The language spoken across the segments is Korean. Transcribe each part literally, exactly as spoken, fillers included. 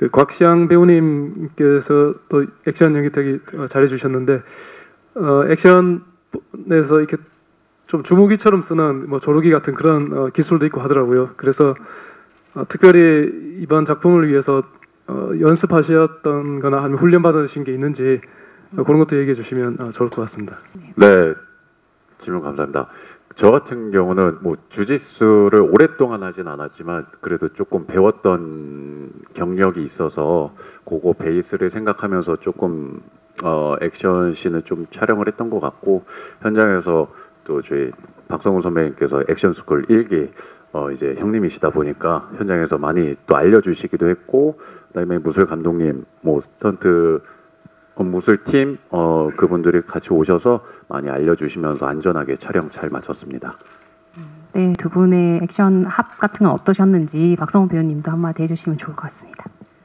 그 곽시양 배우님께서 또 액션 연기 되게 잘해주셨는데 어, 액션에서 이렇게 좀 주무기처럼 쓰는 뭐 조르기 같은 그런 어, 기술도 있고 하더라고요. 그래서 어, 특별히 이번 작품을 위해서 어, 연습하셨던 거나 아니면 훈련 받으신 게 있는지 어, 그런 것도 얘기해 주시면 어, 좋을 것 같습니다. 네, 질문 감사합니다. 저 같은 경우는 뭐 주짓수를 오랫동안 하진 않았지만 그래도 조금 배웠던 경력이 있어서 그거 베이스를 생각하면서 조금 어, 액션씬을 좀 촬영을 했던 것 같고, 현장에서 또 저희 박성훈 선배님께서 액션스쿨 일 기 어, 이제 형님이시다 보니까 현장에서 많이 또 알려주시기도 했고, 그다음에 무술 감독님, 뭐 스턴트 어, 무술팀 어, 그분들이 같이 오셔서 많이 알려주시면서 안전하게 촬영 잘 마쳤습니다. 네, 두 분의 액션 합 같은 건 어떠셨는지 박성훈 배우님도 한마디 해주시면 좋을 것 같습니다.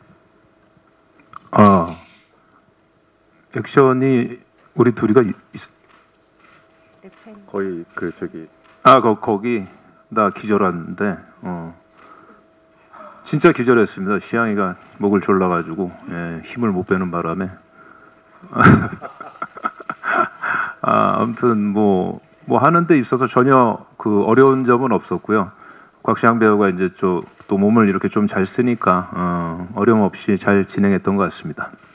아, 액션이 우리 둘이가 있, 거의 그 저기 아 거, 거기 나 기절하는데 어. 진짜 기절했습니다. 시양이가 목을 졸라가지고 예, 힘을 못 빼는 바람에 아, 아무튼 뭐, 뭐 하는 데 있어서 전혀 그 어려운 점은 없었고요. 곽시양 배우가 이제 좀 또 몸을 이렇게 좀 잘 쓰니까 어, 어려움 없이 잘 진행했던 것 같습니다.